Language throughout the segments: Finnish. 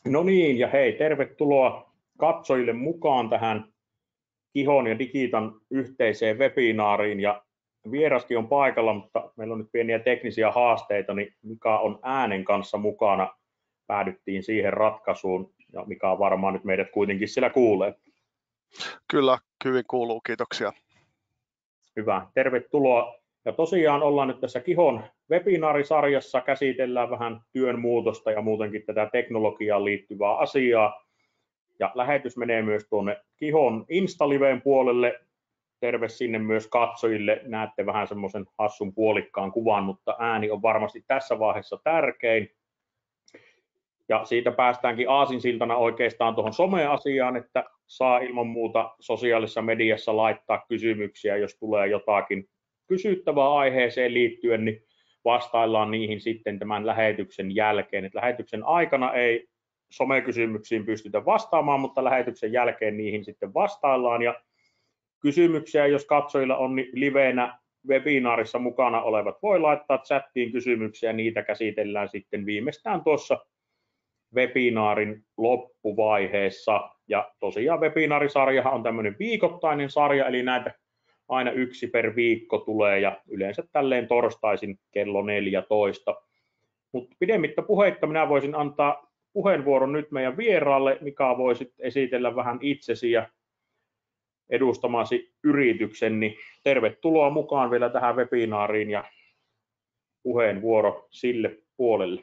No niin, ja hei, tervetuloa katsojille mukaan tähän Kihon ja Digitan yhteiseen webinaariin. Ja vieraskin on paikalla, mutta meillä on nyt pieniä teknisiä haasteita, niin Mika on äänen kanssa mukana. Päädyttiin siihen ratkaisuun, ja Mika varmaan nyt meidät kuitenkin siellä kuulee. Kyllä, hyvin kuuluu, kiitoksia. Hyvä, tervetuloa. Ja tosiaan ollaan nyt tässä Kihon webinaarisarjassa, käsitellään vähän työn muutosta ja muutenkin tätä teknologiaan liittyvää asiaa. Ja lähetys menee myös tuonne Kihon Insta-liveen puolelle. Terve sinne myös katsojille. Näette vähän semmoisen hassun puolikkaan kuvan, mutta ääni on varmasti tässä vaiheessa tärkein. Ja siitä päästäänkin aasinsiltana oikeastaan tuohon some-asiaan, että saa ilman muuta sosiaalisessa mediassa laittaa kysymyksiä, jos tulee jotakin kysyttävää aiheeseen liittyen, niin vastaillaan niihin sitten tämän lähetyksen jälkeen. Et lähetyksen aikana ei somekysymyksiin pystytä vastaamaan, mutta lähetyksen jälkeen niihin sitten vastaillaan. Ja kysymyksiä, jos katsojilla on niin liveenä webinaarissa mukana olevat, voi laittaa chattiin kysymyksiä, niitä käsitellään sitten viimeistään tuossa webinaarin loppuvaiheessa. Ja tosiaan webinaarisarjahan on tämmöinen viikoittainen sarja, eli näitä aina yksi per viikko tulee ja yleensä tälleen torstaisin kello 14. Mutta pidemmittä puheitta minä voisin antaa puheenvuoron nyt meidän vieraalle. Mika, voisit esitellä vähän itsesi ja edustamasi yrityksen, niin tervetuloa mukaan vielä tähän webinaariin ja puheenvuoro sille puolelle.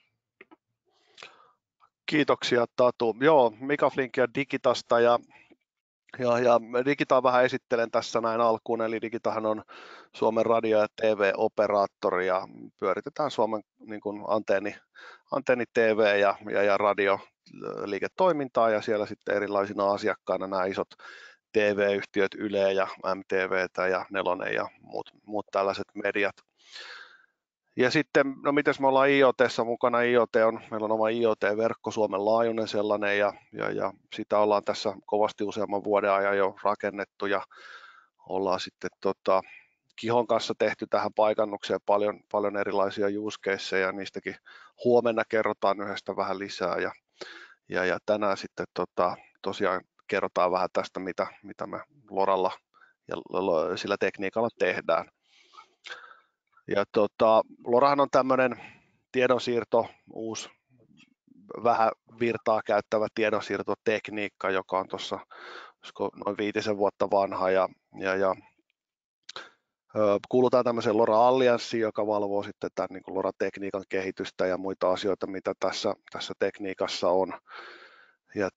Kiitoksia Tatu. Joo, Mika Flinkia Digitasta ja Digitaa vähän esittelen tässä näin alkuun, eli Digitahan on Suomen radio- ja TV-operaattori ja pyöritetään Suomen niin kuin antenni TV ja radioliiketoimintaa ja siellä sitten erilaisina asiakkaina nämä isot TV-yhtiöt Yle ja MTVtä ja Nelonen ja muut tällaiset mediat. Ja sitten, no mites me ollaan IoT:ssa mukana, meillä on oma IoT-verkko, Suomen laajuinen sellainen, ja sitä ollaan tässä kovasti useamman vuoden ajan jo rakennettu, ja ollaan sitten Kihon kanssa tehty tähän paikannukseen paljon erilaisia use caseja, ja niistäkin huomenna kerrotaan yhdestä vähän lisää, ja tänään sitten tosiaan kerrotaan vähän tästä, mitä me Loralla ja sillä tekniikalla tehdään. Ja Lorahan on tämmöinen tiedonsiirto, uusi vähän virtaa käyttävä tiedonsiirtotekniikka, joka on tuossa noin 5 vuotta vanha ja kuulutaan tämmöiseen Lora-allianssiin, joka valvoo sitten tämän niin kuin Lora-tekniikan kehitystä ja muita asioita, mitä tässä tekniikassa on. Ja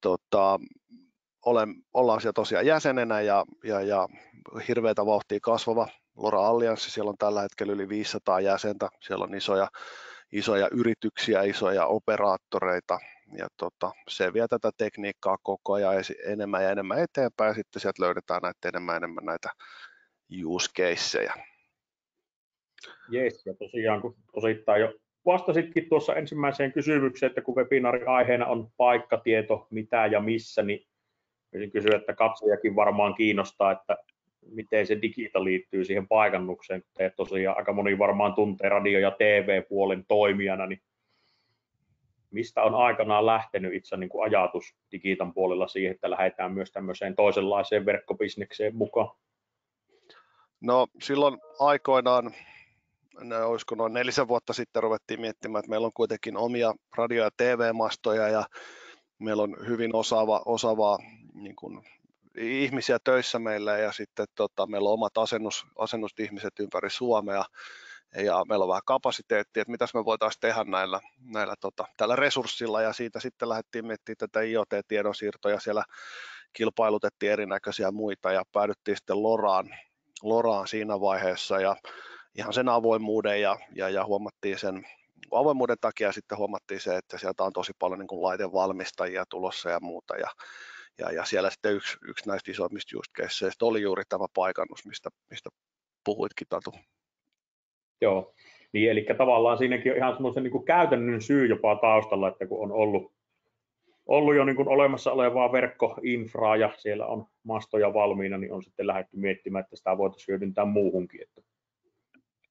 ollaan siellä tosiaan jäsenenä ja hirveätä vauhtia kasvava Lora-allianssi, siellä on tällä hetkellä yli 500 jäsentä, siellä on isoja yrityksiä, isoja operaattoreita ja se vie tätä tekniikkaa koko ajan enemmän ja enemmän eteenpäin ja sitten sieltä löydetään enemmän näitä use caseja. Jes, ja tosiaan kun osittain jo vastasitkin tuossa ensimmäiseen kysymykseen, että kun webinaarin aiheena on paikkatieto, mitä ja missä, niin voisin kysyä, että katsojakin varmaan kiinnostaa, että miten se Digita liittyy siihen paikannukseen, kun teet tosiaan aika moni varmaan tuntee radio- ja TV-puolen toimijana, niin mistä on aikanaan lähtenyt itse niin kuin ajatus Digitan puolella siihen, että lähdetään myös tämmöiseen toisenlaiseen verkkobisnekseen mukaan? No silloin aikoinaan, olisiko noin 4 vuotta sitten ruvettiin miettimään, että meillä on kuitenkin omia radio- ja TV-mastoja ja meillä on hyvin osaavaa niin kuin ihmisiä töissä meillä ja sitten meillä on omat asennusihmiset ympäri Suomea ja meillä on vähän kapasiteettia, että mitäs me voitaisiin tehdä tällä resurssilla ja siitä sitten lähdettiin miettimään tätä IoT-tiedonsiirtoja, siellä kilpailutettiin erinäköisiä muita ja päädyttiin sitten Loraan siinä vaiheessa ja ihan sen avoimuuden ja huomattiin sen avoimuuden takia sitten huomattiin se, että sieltä on tosi paljon niin kuin laitevalmistajia tulossa ja muuta ja siellä sitten yksi näistä isoimmista use caseista oli juuri tämä paikannus, mistä puhuitkin Tatu. Joo, niin eli tavallaan siinäkin on ihan semmoisen niin kuin käytännön syy jopa taustalla, että kun on ollut jo niin kuin olemassa olevaa verkkoinfraa ja siellä on mastoja valmiina, niin on sitten lähdetty miettimään, että sitä voitaisiin hyödyntää muuhunkin.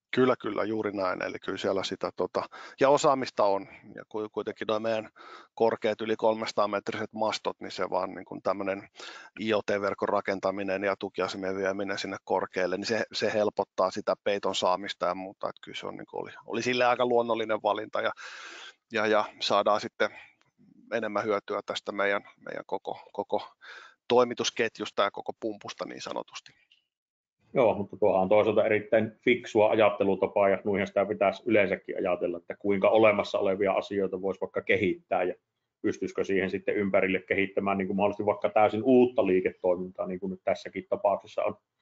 Kyllä, juuri näin. Eli kyllä siellä sitä ja osaamista on. Ja kuitenkin nuo meidän korkeat yli 300-metriset mastot, niin se vaan niin kuin tämmöinen IoT-verkon rakentaminen ja tukiasemien vieminen sinne korkealle, niin se helpottaa sitä peiton saamista ja muuta. Että kyllä se on, niin kuin oli sille aika luonnollinen valinta ja saadaan sitten enemmän hyötyä tästä meidän koko toimitusketjusta ja koko pumpusta niin sanotusti. Joo, mutta tuohan on toisaalta erittäin fiksua ajattelutapaa ja nuihin sitä pitäisi yleensäkin ajatella, että kuinka olemassa olevia asioita voisi vaikka kehittää ja pystyisikö siihen sitten ympärille kehittämään niin kuin mahdollisesti vaikka täysin uutta liiketoimintaa, niin kuin nyt tässäkin tapauksessa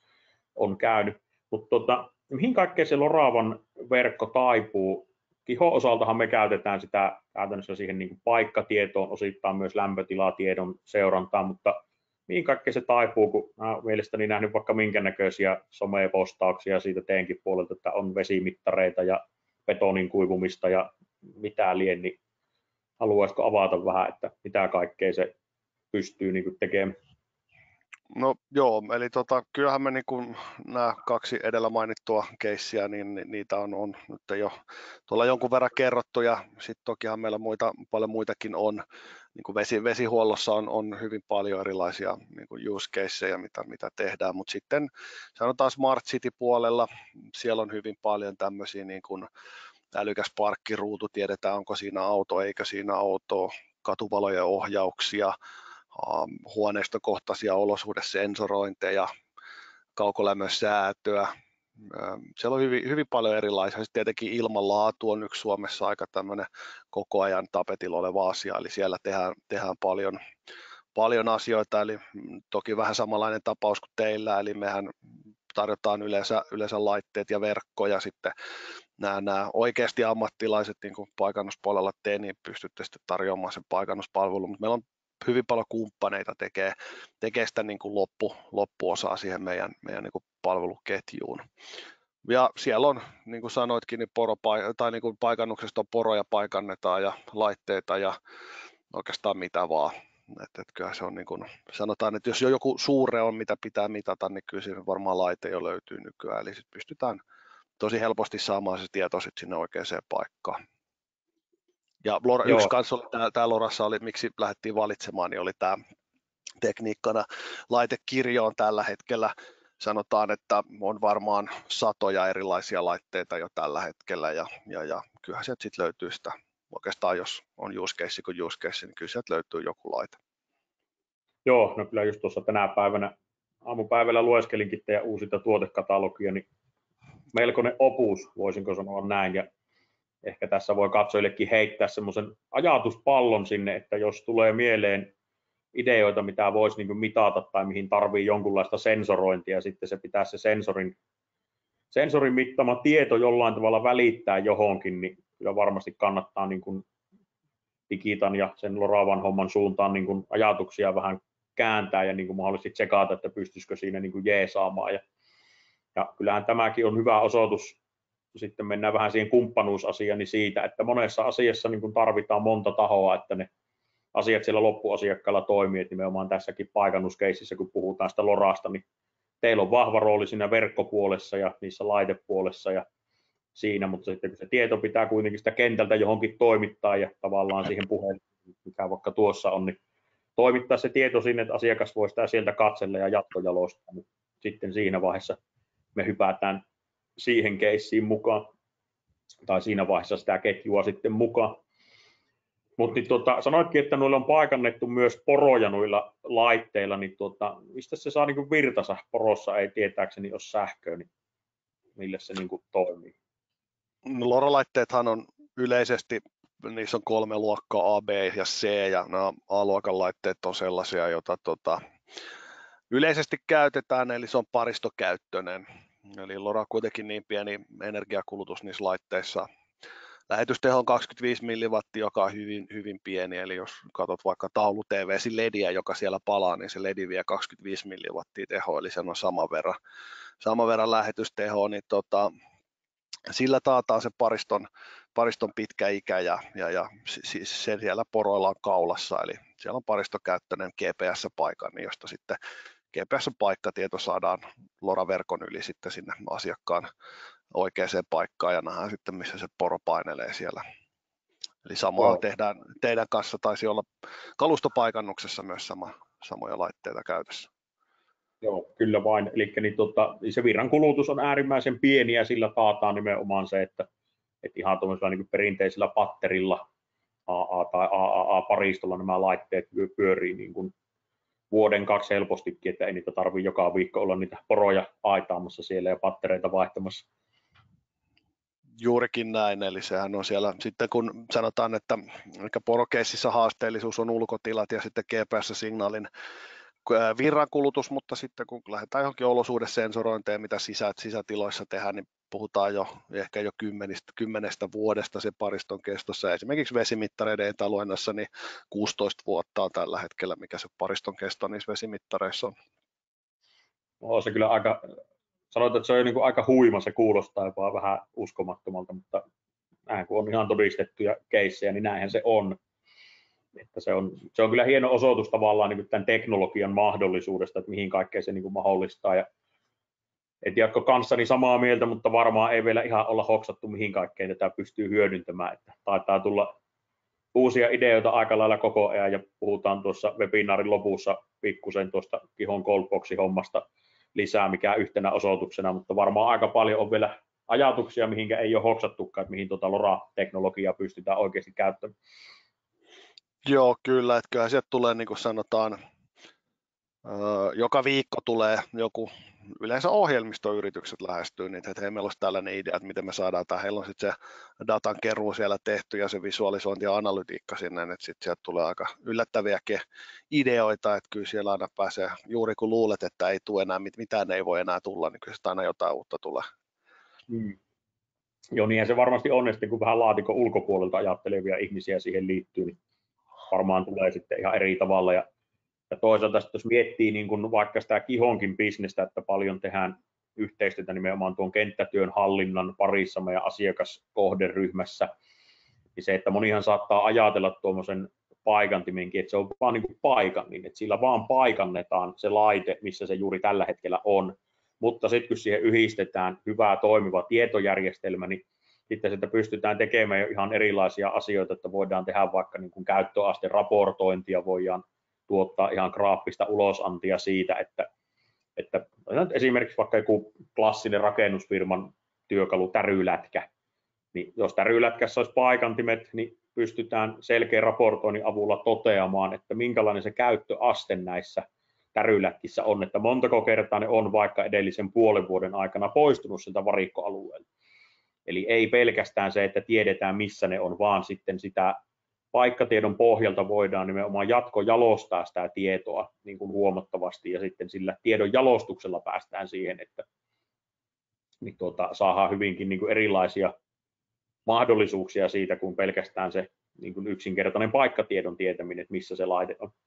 on käynyt. Mutta mihin kaikkeen se Loravan verkko taipuu? Kihon osaltahan me käytetään sitä käytännössä siihen niin kuin paikkatietoon, osittain myös lämpötilatiedon seurantaan, mutta mihin kaikkeen se taipuu, kun olen mielestäni nähnyt vaikka minkä näköisiä somepostauksia siitä teenkin puolelta, että on vesimittareita ja betonin kuivumista ja mitä lien, niin haluaisiko avata vähän, että mitä kaikkea se pystyy niin kuin tekemään? No joo, eli kyllähän me niin nämä kaksi edellä mainittua keissiä, niin niitä on nyt jo tuolla jonkun verran kerrottu ja sitten tokihan meillä paljon muitakin on. Niin kuin vesihuollossa on hyvin paljon erilaisia niin kuin use caseja, mitä tehdään, mutta sitten sanotaan Smart City-puolella, siellä on hyvin paljon tämmöisiä niin kuin älykäs parkkiruutu, tiedetään onko siinä auto, eikö siinä auto, katuvalojen ohjauksia, huoneistokohtaisia olosuhdesensorointeja, kaukolämmön säätöä. Siellä on hyvin paljon erilaisia. Sitten tietenkin ilmanlaatu on yksi Suomessa aika tämmöinen koko ajan tapetilla oleva asia, eli siellä tehdään paljon asioita, eli toki vähän samanlainen tapaus kuin teillä, eli mehän tarjotaan yleensä laitteet ja verkkoja sitten nämä oikeasti ammattilaiset niin kuin paikannuspuolella niin pystytte sitten tarjoamaan sen paikannuspalvelun, mutta meillä on hyvin paljon kumppaneita tekee sitä niin kuin loppuosaa siihen meidän niin kuin palveluketjuun. Ja siellä on, niin kuin sanoitkin, niin niin kuin paikannuksesta on poroja paikannetaan ja laitteita ja oikeastaan mitä vaan. Et kyllä se on niin kuin, sanotaan, että jos joku suure on, mitä pitää mitata, niin kyllä siinä varmaan laite jo löytyy nykyään. Eli sitten pystytään tosi helposti saamaan se tieto sitten sinne oikeaan paikkaan. Ja yksi kanssa oli tämä Lorassa oli, miksi lähdettiin valitsemaan, niin oli tämä tekniikkana laitekirjo on tällä hetkellä. Sanotaan, että on varmaan satoja erilaisia laitteita jo tällä hetkellä ja kyllähän sieltä sitten löytyy sitä. Oikeastaan jos on use case kuin use case, niin kyllä sieltä löytyy joku laite. Joo, no kyllä just tuossa tänä päivänä aamupäivällä lueskelinkin teidän uusinta tuotekatalogia, niin melkoinen opus, voisinko sanoa näin, ja ehkä tässä voi katsojillekin heittää semmoisen ajatuspallon sinne, että jos tulee mieleen ideoita, mitä voisi niin kuin mitata tai mihin tarvii jonkunlaista sensorointia, ja sitten se pitää se sensorin mittaama tieto jollain tavalla välittää johonkin, niin kyllä varmasti kannattaa niin kuin Digitan ja sen Loravan homman suuntaan niin kuin ajatuksia vähän kääntää ja niin kuin mahdollisesti tsekata, että pystyisikö siinä niin kuin jeesaamaan. Ja kyllähän tämäkin on hyvä osoitus, sitten mennään vähän siihen kumppanuusasiaan, niin siitä, että monessa asiassa niin kuin tarvitaan monta tahoa, että ne asiat siellä loppuasiakkaalla toimii, että nimenomaan tässäkin paikannuskeississä, kun puhutaan sitä Lorasta, niin teillä on vahva rooli siinä verkkopuolessa ja niissä laitepuolessa ja siinä, mutta sitten kun se tieto pitää kuitenkin sitä kentältä johonkin toimittaa ja tavallaan siihen puheen, mikä vaikka tuossa on, niin toimittaa se tieto sinne, että asiakas voi sitä sieltä katsella ja jatkojalostaa, niin sitten siinä vaiheessa me hypätään siihen keissiin mukaan, tai siinä vaiheessa sitä ketjua sitten mukaan. Mutta niin sanoitkin, että noilla on paikannettu myös poroja noilla laitteilla, niin mistä se saa niin virtansa? Porossa ei tietääkseni ole sähköä, niin millä se niin toimii? No, LoRa-laitteethan on yleisesti, niissä on 3 luokkaa A, B ja C, ja nämä A-luokan laitteet on sellaisia, joita yleisesti käytetään, eli se on paristokäyttöinen. Eli Lora on kuitenkin niin pieni energiakulutus niissä laitteissa. Lähetysteho on 25 milliwattia, joka on hyvin, hyvin pieni, eli jos katsot vaikka taulu-TV:si LEDiä, joka siellä palaa, niin se LED vie 25 milliwattia tehoa, eli se on saman verran lähetystehoa, niin sillä taataan se pariston pitkä ikä ja se siellä poroilla on kaulassa, eli siellä on paristokäyttöinen GPS-paikka, niin josta sitten GPS-paikkatieto saadaan LoRa-verkon yli sitten sinne asiakkaan oikeaan paikkaan ja nähdään sitten, missä se poro painelee siellä. Eli samaa Joo. tehdään teidän kanssa, taisi olla kalustopaikannuksessa myös samoja laitteita käytössä. Joo, kyllä vain. Eli niin se virran kulutus on äärimmäisen pieni ja sillä taataan nimenomaan se, että ihan tuollaisella niin perinteisellä patterilla AA tai AAA-paristolla nämä laitteet pyörii niin kuin vuoden 2 helpostikin, että ei niitä tarvitse joka viikko olla niitä poroja aitaamassa siellä ja pattereita vaihtamassa. Juurikin näin, eli sehän on siellä, sitten kun sanotaan, että porokeississa haasteellisuus on ulkotilat ja sitten GPS-signaalin virrankulutus, mutta sitten kun lähdetään johonkin olosuhdesensorointeen, mitä sisätiloissa tehdään, niin puhutaan ehkä jo 10 vuodesta se pariston kestossa. Esimerkiksi vesimittareiden etäluennassa niin 16 vuotta on tällä hetkellä, mikä se pariston kesto niissä vesimittareissa on. No, se kyllä aika, sanotaan, että se on niin kuin aika huima, se kuulostaa jopa vähän uskomattomalta, mutta näin kun on ihan todistettuja keissejä, niin näinhän se on. Että se on kyllä hieno osoitus tavallaan niin tämän teknologian mahdollisuudesta, että mihin kaikkeen se niin kuin mahdollistaa. Ja en tiedä, kanssani samaa mieltä, mutta varmaan ei vielä ihan olla hoksattu, mihin kaikkeen tätä pystyy hyödyntämään. Että taitaa tulla uusia ideoita aika lailla koko ajan, ja puhutaan tuossa webinaarin lopussa pikkusen tuosta Kihon Coldboxin hommasta lisää, mikä yhtenä osoituksena, mutta varmaan aika paljon on vielä ajatuksia, mihinkä ei ole hoksattukaan, että mihin tuota LoRa-teknologiaa pystytään oikeasti käyttämään. Joo, kyllä, että kyllähän sieltä tulee, niin kuin sanotaan, joka viikko tulee joku, yleensä ohjelmistoyritykset lähestyy niitä, että hei, meillä olisi tällainen idea, että miten me saadaan tämä, heillä on sitten se datan keruu siellä tehty ja se visualisointi ja analytiikka sinne, että sitten sieltä tulee aika yllättäviäkin ideoita, että kyllä siellä aina pääsee, juuri kun luulet, että ei tule enää, mitään ei voi enää tulla, niin kyllä aina jotain uutta tulee. Joo, niinhän se varmasti on, sitten kun vähän laatikon ulkopuolelta ajattelevia ihmisiä siihen liittyy, niin varmaan tulee sitten ihan eri tavalla. Ja toisaalta jos miettii niin kuin vaikka sitä Kihonkin bisnestä, että paljon tehdään yhteistyötä nimenomaan tuon kenttätyön hallinnan parissa meidän asiakaskohderyhmässä, niin se, että monihan saattaa ajatella tuommoisen paikantimenkin, että se on vaan niin kuin paikannin, että sillä vaan paikannetaan se laite, missä se juuri tällä hetkellä on, mutta sitten kun siihen yhdistetään hyvä toimiva tietojärjestelmä, niin sitten sitä pystytään tekemään jo ihan erilaisia asioita, että voidaan tehdä vaikka niin kuin käyttöasteraportointia, voidaan tuottaa ihan graafista ulosantia siitä, että esimerkiksi vaikka joku klassinen rakennusfirman työkalu tärylätkä, niin jos tärylätkässä olisi paikantimet, niin pystytään selkeän raportoinnin avulla toteamaan, että minkälainen se käyttöaste näissä tärylätkissä on, että montako kertaa ne on vaikka edellisen puolen vuoden aikana poistunut siltä varikkoalueelta. Eli ei pelkästään se, että tiedetään missä ne on, vaan sitten sitä paikkatiedon pohjalta voidaan nimenomaan jatkojalostaa sitä tietoa niin kuin huomattavasti, ja sitten sillä tiedon jalostuksella päästään siihen, että niin saadaan hyvinkin niin kuin erilaisia mahdollisuuksia siitä kuin pelkästään se niin kuin yksinkertainen paikkatiedon tietäminen, että missä se laite on.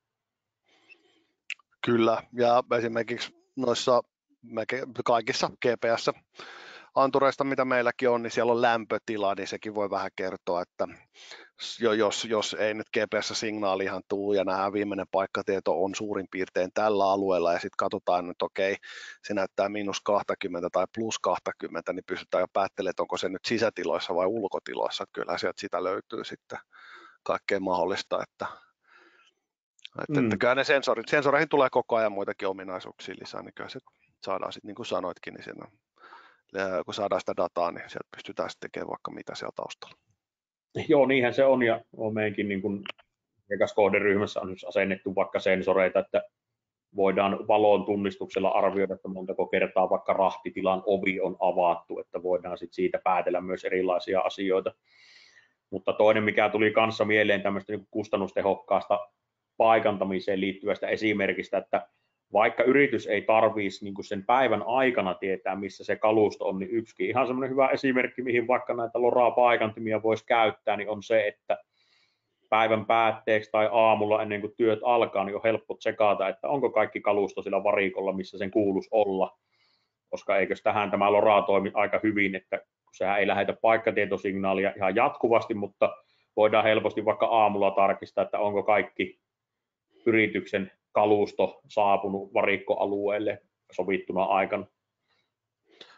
Kyllä, ja esimerkiksi noissa kaikissa GPS antureista, mitä meilläkin on, niin siellä on lämpötila, niin sekin voi vähän kertoa, että jos ei nyt GPS-signaali ihan tule ja nämä viimeinen paikkatieto on suurin piirtein tällä alueella ja sitten katsotaan, että okei, se näyttää -20 tai +20, niin pystytään jo päättelemään, että onko se nyt sisätiloissa vai ulkotiloissa. Kyllä sieltä sitä löytyy sitten kaikkea mahdollista, että kyllä ne sensoreihin tulee koko ajan muitakin ominaisuuksia lisää, niin kyllä se saadaan sitten, niin kuin sanoitkin, niin siinä, kun saadaan sitä dataa, niin sieltä pystytään sitten tekemään vaikka mitä siellä taustalla. Joo, niinhän se on, ja on meidänkin niin kuin asiakaskohderyhmässä on asennettu vaikka sensoreita, että voidaan valon tunnistuksella arvioida, että montako kertaa vaikka rahtitilan ovi on avattu, että voidaan sitten siitä päätellä myös erilaisia asioita. Mutta toinen, mikä tuli kanssa mieleen tämmöistä niin kustannustehokkaasta paikantamiseen liittyvästä esimerkistä, että vaikka yritys ei tarvitsisi niin sen päivän aikana tietää, missä se kalusto on, niin yksikin ihan semmoinen hyvä esimerkki, mihin vaikka näitä LoRa-paikantimia voisi käyttää, niin on se, että päivän päätteeksi tai aamulla ennen kuin työt alkaa, niin on helppo tsekata, että onko kaikki kalusto sillä varikolla, missä sen kuuluisi olla, koska eikös tähän tämä LoRa toimi aika hyvin, että sehän ei lähetä paikkatietosignaalia ihan jatkuvasti, mutta voidaan helposti vaikka aamulla tarkistaa, että onko kaikki yrityksen kalusto saapunut varikkoalueelle sovittuna aikana.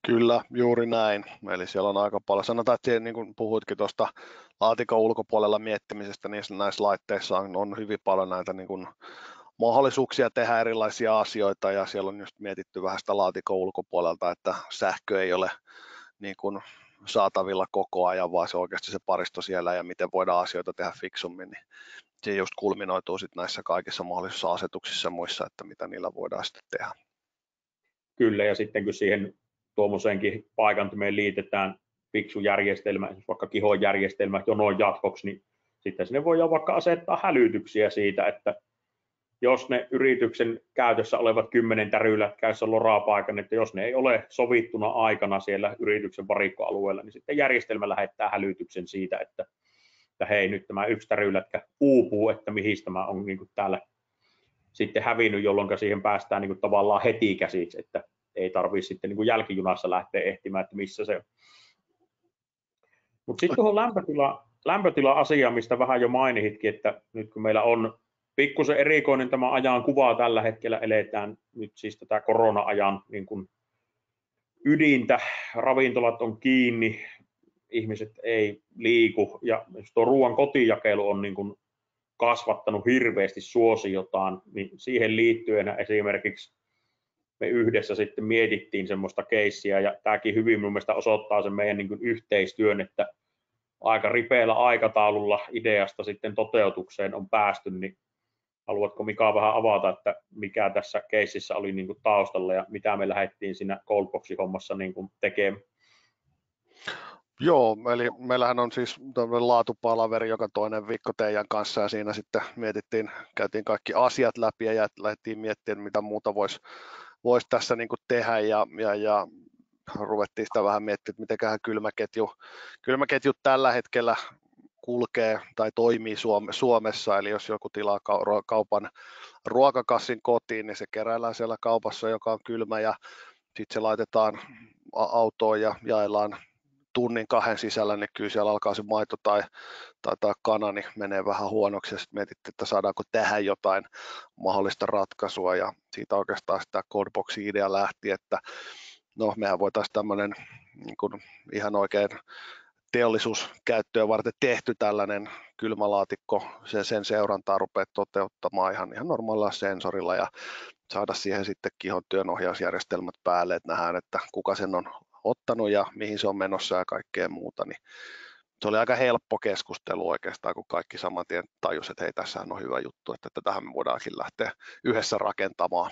Kyllä, juuri näin. Eli siellä on aika paljon. Sanotaan, että niin kuin puhuitkin tuosta laatikon ulkopuolella miettimisestä, niin näissä laitteissa on hyvin paljon näitä niin kuin mahdollisuuksia tehdä erilaisia asioita, ja siellä on just mietitty vähän sitä laatikon ulkopuolelta, että sähkö ei ole niin kuin saatavilla koko ajan, vaan se oikeasti se paristo siellä, ja miten voidaan asioita tehdä fiksummin, niin se just kulminoituu sitten näissä kaikissa mahdollisissa asetuksissa ja muissa, että mitä niillä voidaan sitten tehdä. Kyllä, ja sitten kun siihen tuommoiseenkin paikantimeen liitetään fiksu järjestelmä, vaikka kihon järjestelmä jonon jatkoksi, niin sitten sinne voidaan vaikka asettaa hälytyksiä siitä, että jos ne yrityksen käytössä olevat 10 tärylätkäissä lorapaikan, että jos ne ei ole sovittuna aikana siellä yrityksen varikkoalueella, niin sitten järjestelmä lähettää hälytyksen siitä, että hei, nyt tämä yksi tärylätkä uupuu, että mihin tämä on niin kuin täällä sitten hävinnyt, jolloin siihen päästään niin kuin tavallaan heti käsiksi, että ei tarvitse sitten niin kuin jälkijunassa lähteä ehtimään, että missä se on. Mutta sitten tuohon lämpötila-asiaan, mistä vähän jo mainitkin, että nyt kun meillä on pikkusen erikoinen tämä ajan kuva tällä hetkellä, eletään nyt siis tätä korona-ajan niin kuin ydintä, ravintolat on kiinni, ihmiset ei liiku, ja tuo ruoan kotijakelu on niin kuin kasvattanut hirveästi suosiotaan, niin siihen liittyen esimerkiksi me yhdessä sitten mietittiin semmoista keissiä, ja tämäkin hyvin mun mielestä osoittaa sen meidän niin kuin yhteistyön, että aika ripeällä aikataululla ideasta sitten toteutukseen on päästy, niin haluatko Mika vähän avata, että mikä tässä keississä oli niin kuin taustalla ja mitä me lähdettiin siinä Coldboxin hommassa niin kuin tekemään? Joo, eli meillähän on siis laatupalaveri joka toinen viikko teidän kanssa, ja siinä sitten käytiin kaikki asiat läpi ja lähdettiin miettimään, mitä muuta voisi tässä niin kuin tehdä, ja ruvettiin sitä vähän miettimään, että mitenköhän kylmäketju tällä hetkellä kulkee tai toimii Suomessa, eli jos joku tilaa kaupan ruokakassin kotiin, niin se keräillään siellä kaupassa, joka on kylmä, ja sitten se laitetaan autoon ja jaellaan tunnin 2 sisällä, niin kyllä siellä alkaa se maito tai kana, niin menee vähän huonoksi, ja sitten mietittiin, että saadaanko tähän jotain mahdollista ratkaisua, ja siitä oikeastaan sitä Coldboxin idea lähti, että no mehän voitaisiin tämmöinen niin kuin ihan oikein teollisuuskäyttöä varten tehty tällainen kylmälaatikko, sen seurantaa rupeaa toteuttamaan ihan normaalilla sensorilla, ja saada siihen sitten kihon työnohjausjärjestelmät päälle, että nähdään, että kuka sen on ottanut ja mihin se on menossa ja kaikkea muuta, niin se oli aika helppo keskustelu oikeastaan, kun kaikki saman tien tajus, että hei, tässähän on hyvä juttu, että tähän me voidaankin lähteä yhdessä rakentamaan.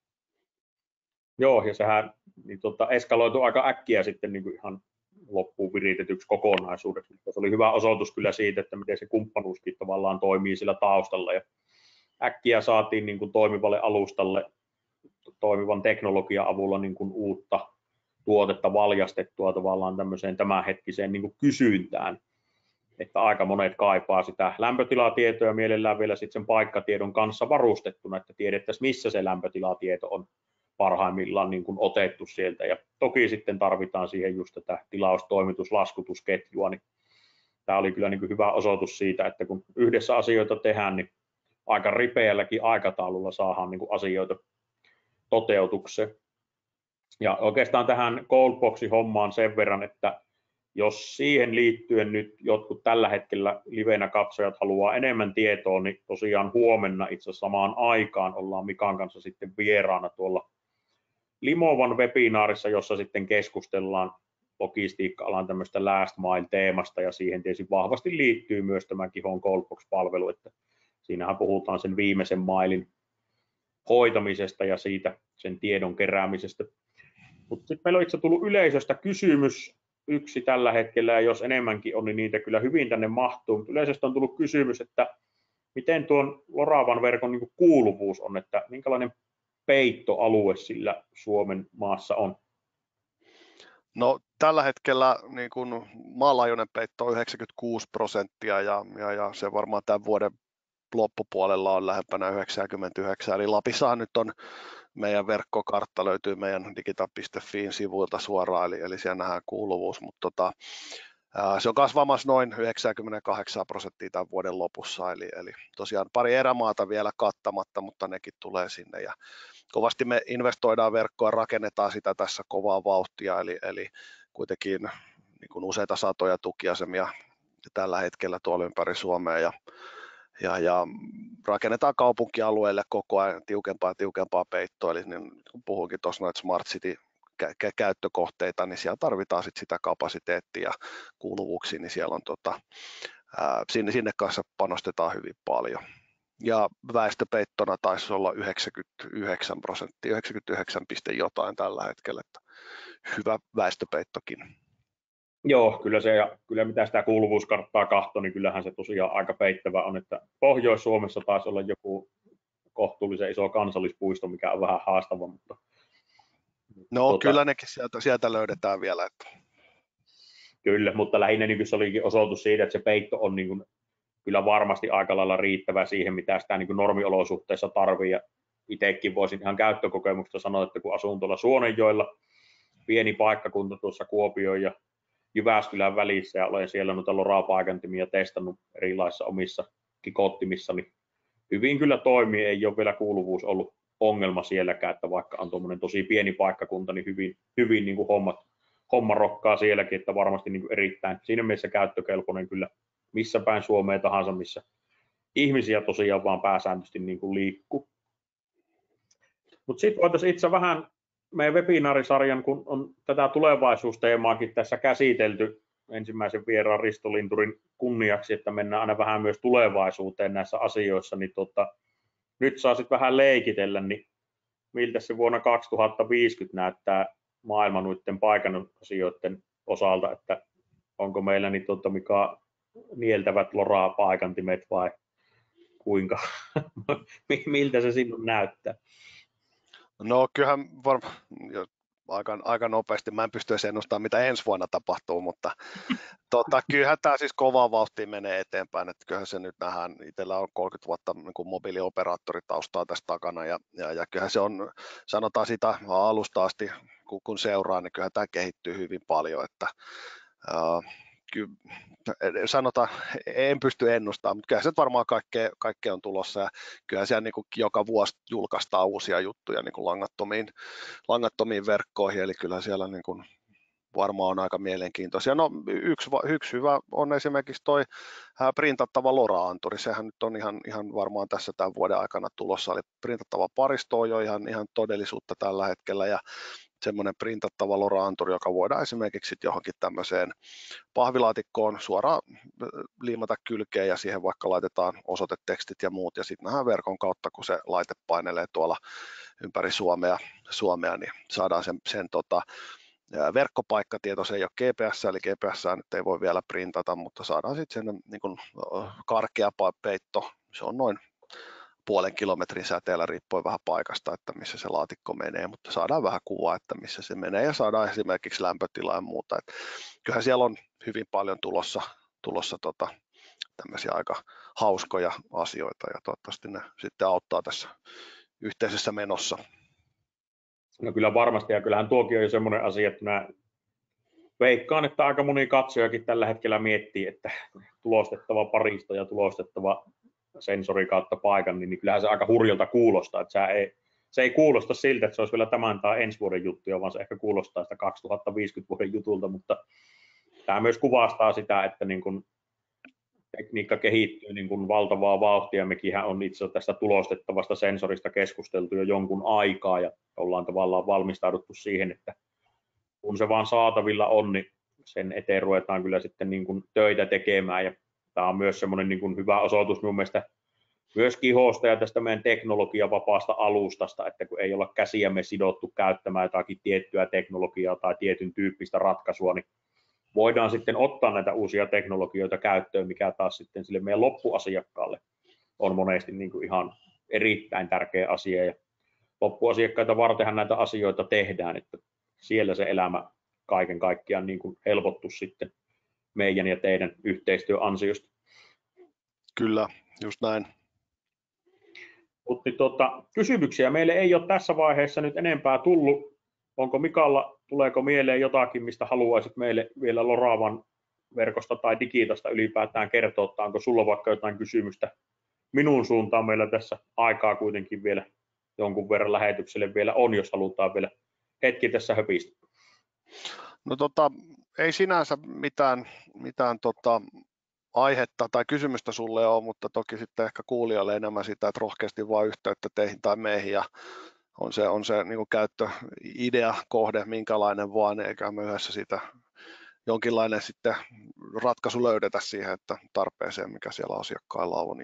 Joo, ja sehän niin eskaloitu aika äkkiä sitten niin kuin ihan loppuun viritetyksi kokonaisuudeksi. Se oli hyvä osoitus kyllä siitä, että miten se kumppanuuskin tavallaan toimii sillä taustalla, ja äkkiä saatiin niin kuin toimivalle alustalle toimivan teknologian avulla niin kuin uutta tuotetta valjastettua tavallaan tämmöiseen tämänhetkiseen niin kuin kysyntään, että aika monet kaipaa sitä lämpötilatietoa mielellään vielä sitten sen paikkatiedon kanssa varustettuna, että tiedettäisiin missä se lämpötilatieto on parhaimmillaan niin kuin otettu sieltä, ja toki sitten tarvitaan siihen just tätä tilaus-, toimitus-, laskutusketjua, niin tämä oli kyllä niin kuin hyvä osoitus siitä, että kun yhdessä asioita tehdään, niin aika ripeälläkin aikataululla saadaan niin kuin asioita toteutukseen. Ja oikeastaan tähän Coldboxin hommaan sen verran, että jos siihen liittyen nyt jotkut tällä hetkellä livenä katsojat haluaa enemmän tietoa, niin tosiaan huomenna itse asiassa samaan aikaan ollaan Mikan kanssa sitten vieraana tuolla Limovan webinaarissa, jossa sitten keskustellaan logistiikka-alan tämmöistä last mile-teemasta, ja siihen tietysti vahvasti liittyy myös tämä Kihon Coldbox-palvelu, että siinähän puhutaan sen viimeisen mailin hoitamisesta ja siitä sen tiedon keräämisestä. Mutta sitten meillä on itse tullut yleisöstä kysymys, yksi tällä hetkellä, ja jos enemmänkin on, niin niitä kyllä hyvin tänne mahtuu. Mutta yleisöstä on tullut kysymys, että miten tuon Loravan verkon niin kuin kuuluvuus on, että minkälainen peittoalue sillä Suomen maassa on? No tällä hetkellä niin kun maanlaajuinen peitto on 96%, ja se varmaan tämän vuoden loppupuolella on lähempänä 99, eli Lapissahan nyt on meidän verkkokartta, löytyy meidän digita.fiin sivuilta suoraan, eli siellä nähdään kuuluvuus, mutta se on kasvamassa noin 98% tämän vuoden lopussa, eli tosiaan pari erämaata vielä kattamatta, mutta nekin tulee sinne, ja kovasti me investoidaan verkkoa, rakennetaan sitä tässä kovaa vauhtia, eli kuitenkin niin kuin useita satoja tukiasemia tällä hetkellä tuolla ympäri Suomea ja rakennetaan kaupunkialueelle koko ajan tiukempaa peittoa, eli niin, kun puhuinkin tuossa noita Smart City käyttökohteita, niin siellä tarvitaan sit sitä kapasiteettia ja kuuluvuuksia, niin siellä on sinne kanssa panostetaan hyvin paljon. Ja väestöpeittona taisi olla 99%, 99 jotain tällä hetkellä, että hyvä väestöpeittokin. Joo, kyllä se, ja kyllä mitä sitä kuuluvuuskarttaa katsoi, niin kyllähän se tosiaan aika peittävä on, että Pohjois-Suomessa taisi olla joku kohtuullisen iso kansallispuisto, mikä on vähän haastava, mutta no kyllä nekin sieltä löydetään vielä. Että. Kyllä, mutta lähinnä niin se olikin osoitus siitä, että se peitto on niin kuin, kyllä varmasti aika lailla riittävä siihen, mitä sitä niin kuin normiolosuhteissa tarvii, ja itsekin voisin ihan käyttökokemuksesta sanoa, että kun asun tuolla Suonenjoella, pieni paikkakunta tuossa Kuopion ja Jyväskylän välissä, ja olen siellä noita LoRa-paikantimia testannut erilaisissa omissa kikottimissa, niin hyvin kyllä toimii, ei ole vielä kuuluvuus ollut ongelma sielläkään, että vaikka on tuommoinen tosi pieni paikkakunta, niin hyvin niin kuin homma rokkaa sielläkin, että varmasti niin kuin erittäin siinä mielessä käyttökelpoinen kyllä missä päin Suomea tahansa, missä ihmisiä tosiaan vaan pääsääntöisesti niin kuin liikkuu. Mutta sitten voitaisiin itse vähän meidän webinaarisarjan, kun on tätä tulevaisuusteemaakin tässä käsitelty ensimmäisen vieraan Risto Linturin kunniaksi, että mennään aina vähän myös tulevaisuuteen näissä asioissa, niin nyt saa sitten vähän leikitellä, niin miltä se vuonna 2050 näyttää maailman noiden paikan asioiden osalta, että onko meillä niin mikä nieltävät LoRa-paikantimet vai kuinka, miltä se sinun näyttää? No kyllähän aika nopeasti, mä en pysty edes ennustamaan mitä ensi vuonna tapahtuu, mutta kyllähän tämä siis kovaa vauhtia menee eteenpäin, että kyllähän se nyt nähdään, itsellä on 30 vuotta niin kuin mobiilioperaattoritaustaa tässä takana ja kyllähän se on, sanotaan sitä alusta asti, kun seuraa, niin kyllähän tämä kehittyy hyvin paljon, että kyllä sanotaan, en pysty ennustamaan, mutta kyllä se varmaan kaikkea on tulossa ja kyllä siellä niin kuin joka vuosi julkaistaan uusia juttuja niin kuin langattomiin verkkoihin, eli kyllä siellä niin kuin varmaan on aika mielenkiintoisia. No yksi hyvä on esimerkiksi toi printattava LoRa-anturi, sehän nyt on ihan varmaan tässä tämän vuoden aikana tulossa, eli printattava paristo on jo ihan todellisuutta tällä hetkellä ja semmoinen printattava LoRa-anturi, joka voidaan esimerkiksi johonkin tämmöiseen pahvilaatikkoon suoraan liimata kylkeen ja siihen vaikka laitetaan osoitetekstit ja muut ja sitten nähdään verkon kautta, kun se laite painelee tuolla ympäri Suomea niin saadaan sen verkkopaikkatieto, se ei ole GPS, eli GPS nyt ei voi vielä printata, mutta saadaan sitten sen niin kuin karkea peitto, se on noin 0,5 kilometrin säteellä riippuen vähän paikasta, että missä se laatikko menee, mutta saadaan vähän kuvaa, että missä se menee ja saadaan esimerkiksi lämpötilaa ja muuta. Et kyllähän siellä on hyvin paljon tulossa tämmöisiä aika hauskoja asioita ja toivottavasti ne sitten auttaa tässä yhteisessä menossa. No kyllä varmasti, ja kyllähän tuokin on jo semmoinen asia, että mä veikkaan, että aika moni katsojakin tällä hetkellä miettii, että tulostettava paristo ja tulostettava sensori kautta paikan, niin kyllähän se aika hurjalta kuulostaa, että se ei kuulosta siltä, että se olisi vielä tämän tai ensi vuoden juttuja, vaan se ehkä kuulostaa sitä 2050 vuoden jutulta, mutta tämä myös kuvastaa sitä, että niin kun tekniikka kehittyy niin kun valtavaa vauhtia. Mekinhän on itse tästä tulostettavasta sensorista keskusteltu jo jonkun aikaa ja ollaan tavallaan valmistauduttu siihen, että kun se vaan saatavilla on, niin sen eteen ruvetaan kyllä sitten niin kun töitä tekemään. Ja tämä on myös semmoinen niin kun hyvä osoitus minun mielestä myös Kihosta ja tästä meidän teknologiavapaasta alustasta, että kun ei olla käsiämme sidottu käyttämään jotakin tiettyä teknologiaa tai tietyn tyyppistä ratkaisua, niin voidaan sitten ottaa näitä uusia teknologioita käyttöön, mikä taas sitten sille meidän loppuasiakkaalle on monesti niin kuin ihan erittäin tärkeä asia. Ja loppuasiakkaita vartenhan näitä asioita tehdään, että siellä se elämä kaiken kaikkiaan niin kuin helpottu sitten meidän ja teidän yhteistyön ansiosta. Kyllä, just näin. Mutta kysymyksiä meille ei ole tässä vaiheessa nyt enempää tullut. Onko Mikalla, tuleeko mieleen jotakin, mistä haluaisit meille vielä LoRavan verkosta tai Digitasta ylipäätään kertoa, tai onko sulla vaikka jotain kysymystä minun suuntaan? Meillä tässä aikaa kuitenkin vielä jonkun verran lähetykselle vielä on, jos halutaan vielä hetki tässä höpistä. No ei sinänsä mitään aihetta tai kysymystä sulle ole, mutta toki sitten ehkä kuulijoille enemmän sitä, että rohkeasti vaan yhteyttä teihin tai meihin ja on se niin kuin käyttöidea, kohde, minkälainen vaan, eikä me yhdessä sitä jonkinlainen sitten ratkaisu löydetä siihen, että tarpeeseen, mikä siellä asiakkailla on.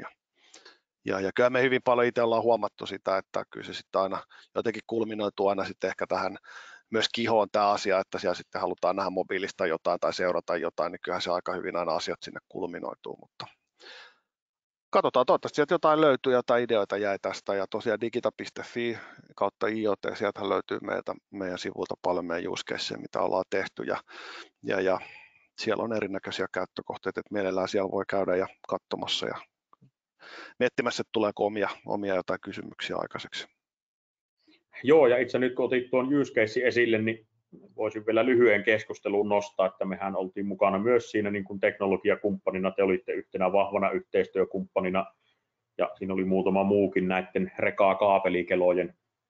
Ja kyllä me hyvin paljon itse ollaan huomattu sitä, että kyllä se sitten aina jotenkin kulminoituu aina sitten ehkä tähän myös kihoon tämä asia, että siellä sitten halutaan nähdä mobiilista jotain tai seurata jotain, niin kyllähän se aika hyvin aina asiat sinne kulminoituu, mutta katsotaan, toivottavasti sieltä jotain löytyy, jotain ideoita jäi tästä, ja tosiaan digita.fi kautta IoT, sieltä löytyy meidän sivulta paljon meidän use caseja, mitä ollaan tehty, ja siellä on erinäköisiä käyttökohteita, että mielellään siellä voi käydä ja katsomassa ja miettimässä, että tuleeko omia jotain kysymyksiä aikaiseksi. Joo, ja itse nyt kun otit tuon use case esille, niin voisin vielä lyhyen keskusteluun nostaa, että mehän oltiin mukana myös siinä niin kuin teknologiakumppanina, te olitte yhtenä vahvana yhteistyökumppanina, ja siinä oli muutama muukin näiden Reka-kaapelikelojen,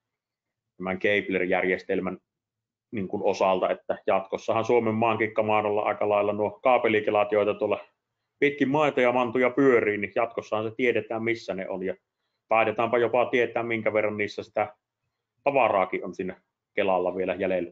tämän Keibler-järjestelmän niin kuin osalta, että jatkossahan Suomen maankikkamaan olla aika lailla nuo kaapelikelat, joita tuolla pitkin maita ja mantuja pyörii, niin jatkossahan se tiedetään, missä ne on, ja taidetaanpa jopa tietää, minkä verran niissä sitä tavaraakin on siinä kelalla vielä jäljellä.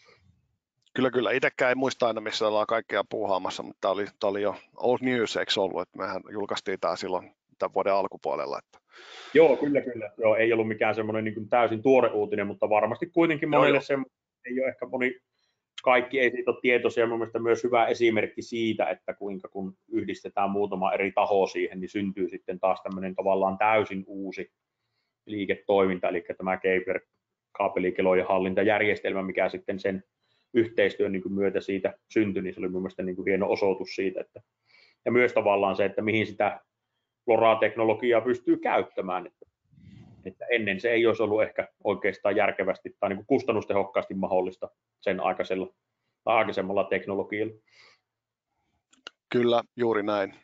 Kyllä. Itsekään ei muista aina, missä ollaan kaikkea puuhaamassa, mutta tämä oli jo old news, eikö ollut, että mehän julkaistiin tämä silloin tämän vuoden alkupuolella. Että... Joo, kyllä. Joo, ei ollut mikään semmoinen niin kuin täysin tuore uutinen, mutta varmasti kuitenkin monelle ei ole ehkä kaikki ei siitä ole tietoisia. Mun mielestä myös hyvä esimerkki siitä, että kuinka kun yhdistetään muutama eri taho siihen, niin syntyy sitten taas tämmöinen tavallaan täysin uusi liiketoiminta, eli tämä Keibler kaapelikelojen hallintajärjestelmä, mikä sitten sen yhteistyön niin kuin myötä siitä syntyi, niin se oli mun mielestä niin kuin hieno osoitus siitä, että, ja myös tavallaan se, että mihin sitä LoRa-teknologiaa pystyy käyttämään, että ennen se ei olisi ollut ehkä oikeastaan järkevästi tai niin kuin kustannustehokkaasti mahdollista sen aikaisemmalla teknologialla. Kyllä, juuri näin.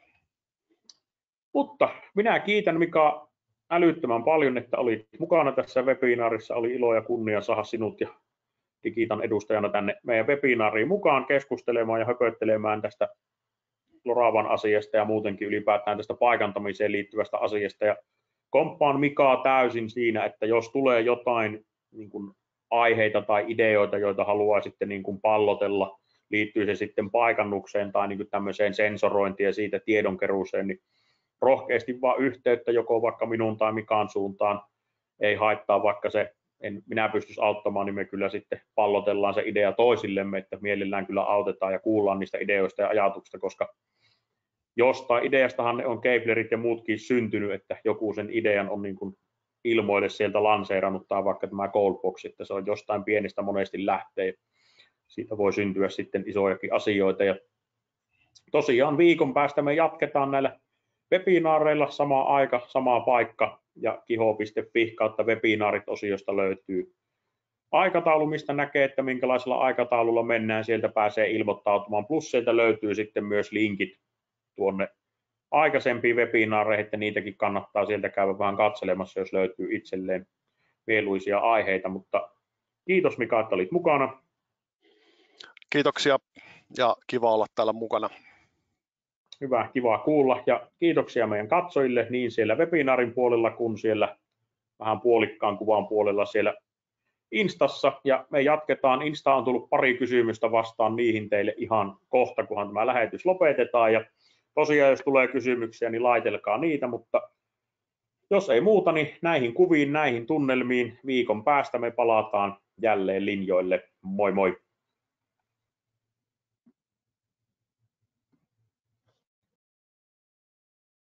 Mutta minä kiitän Mika älyttömän paljon, että olit mukana tässä webinaarissa. Oli ilo ja kunnia saada sinut ja Digitan edustajana tänne meidän webinaariin mukaan keskustelemaan ja höpöttelemään tästä LoRavan asiasta ja muutenkin ylipäätään tästä paikantamiseen liittyvästä asiasta. Ja komppaan Mikaa täysin siinä, että jos tulee jotain niin kuin aiheita tai ideoita, joita haluaisitte niin kuin pallotella, liittyy se sitten paikannukseen tai niin kuin tämmöiseen sensorointiin ja siitä tiedonkeruuseen, niin rohkeasti vaan yhteyttä joko vaikka minun tai Mikan suuntaan. Ei haittaa, vaikka minä pystyisi auttamaan, niin me kyllä sitten pallotellaan se idea toisillemme, että mielellään kyllä autetaan ja kuullaan niistä ideoista ja ajatuksista, koska jostain ideastahan ne on Keiblerit ja muutkin syntynyt, että joku sen idean on niin kuin ilmoille sieltä lanseerannut, tai vaikka tämä Goldbox, että se on jostain pienestä monesti lähtee. Siitä voi syntyä sitten isojakin asioita. Ja tosiaan viikon päästä me jatketaan näillä webinaareilla, sama aika, sama paikka, ja kiho.fi kautta webinaarit-osiosta löytyy aikataulu, mistä näkee, että minkälaisella aikataululla mennään, sieltä pääsee ilmoittautumaan, plus sieltä löytyy sitten myös linkit tuonne aikaisempiin webinaareihin, että niitäkin kannattaa sieltä käydä vähän katselemassa, jos löytyy itselleen mieluisia aiheita, mutta kiitos Mika, että olit mukana. Kiitoksia ja kiva olla täällä mukana. Hyvä, kiva kuulla ja kiitoksia meidän katsojille niin siellä webinaarin puolella kuin siellä vähän puolikkaan kuvan puolella siellä Instassa, ja me jatketaan. Insta on tullut pari kysymystä vastaan niihin teille ihan kohta, kunhan tämä lähetys lopetetaan, ja tosiaan jos tulee kysymyksiä, niin laitelkaa niitä, mutta jos ei muuta, niin näihin kuviin, näihin tunnelmiin viikon päästä me palataan jälleen linjoille. Moi moi!